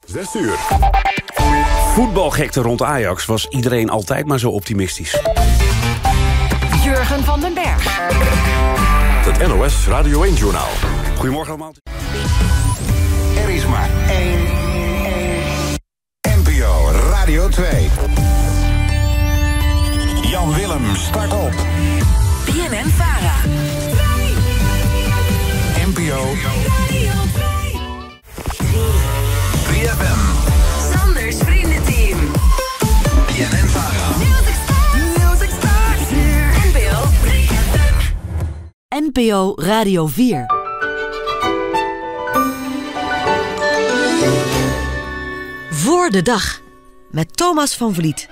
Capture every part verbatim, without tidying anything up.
zes uur. Voetbalgekte rond Ajax was iedereen altijd maar zo optimistisch. Jurgen van den Berg. Het N O S Radio één-journaal. Goedemorgen allemaal. Er is maar één. N P O Radio twee. Jan Willem start op. B N N Vara. N P O drie F M. Sanders Vriendenteam. B N N Vara. Music Stars. Music Stars. N P O drie F M. N P O Radio vier. Voor de dag. Met Thomas van Vliet.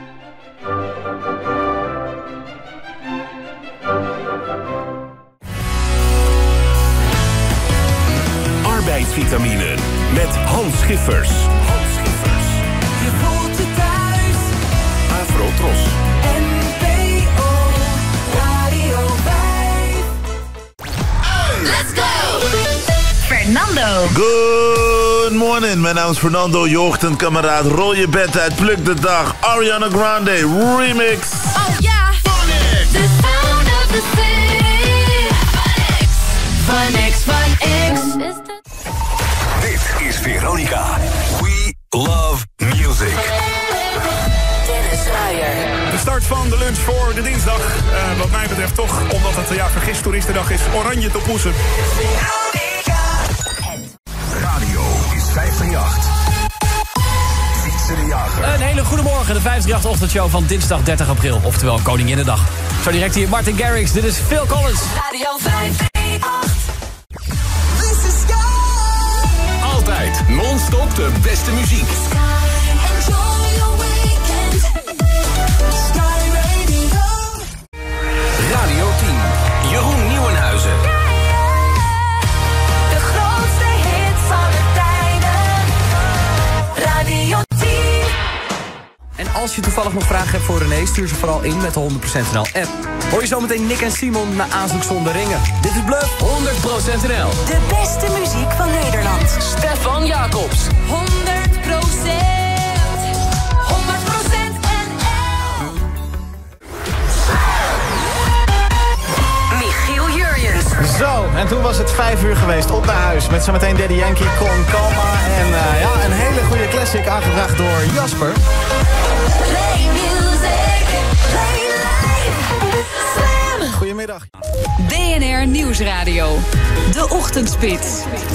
Arbeidsvitamine met Hans Schiffers. Hans Schiffers. Je voelt je thuis. Afro-tros. N P O Radio vijf. Let's go! Fernando. Good morning, mijn naam is Fernando, je ochtendkameraad. Rol je bed uit, pluk de dag. Ariana Grande, remix. Oh ja. Phonics. The sound of the city. Phonics. Phonics. Phonics. Dit is Veronica. We love music. Dennis Ruijer. De start van de lunch voor de dinsdag. Uh, wat mij betreft toch, omdat het ja, vergist toeristendag is, oranje te poesen. Radio is vijf drie acht. Fietsen de Jager. Een hele goede morgen, de vijf drie acht-ochtendshow van dinsdag dertig april. Oftewel Koninginnedag. Zo direct hier Martin Garrix, dit is Phil Collins. Radio vijf drie acht. Altijd non-stop de beste muziek. Enjoy your weekend. Sky Radio. Radio tien. Jeroen Nieuwenhuizen. De grootste hits aller tijden. Radio tien. En als je toevallig nog vragen hebt voor René, stuur ze vooral in met de honderd procent N L app. Hoor je zometeen Nick en Simon na Aanzoek zonder ringen. Dit is Bluff. honderd procent N L. De beste muziek van Nederland. Stefan Jacobs. honderd procent. honderd procent N L. Michiel Jurjens. Zo, en toen was het vijf uur geweest op naar huis. Met zometeen Daddy Yankee, Con Calma. En uh, ja, een hele goede classic aangebracht door Jasper. Play music. Play life. Slam. Goedemiddag. B N R Nieuwsradio. De Ochtendspits.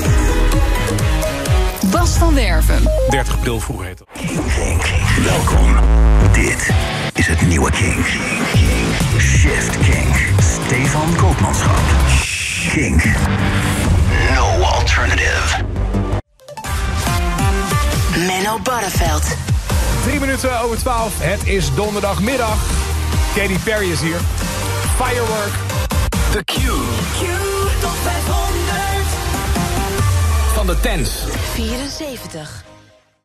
Bas van Werven. dertig april vroeg heet het. Welkom. Dit is het nieuwe Kink. Shift Kink. Stefan Koopmanschap. Kink. No alternative. Menno Barreveld. Drie minuten over twaalf. Het is donderdagmiddag. Katy Perry is hier. Firework. The Q. Q top vijfhonderd. Van de Tens. vierenzeventig.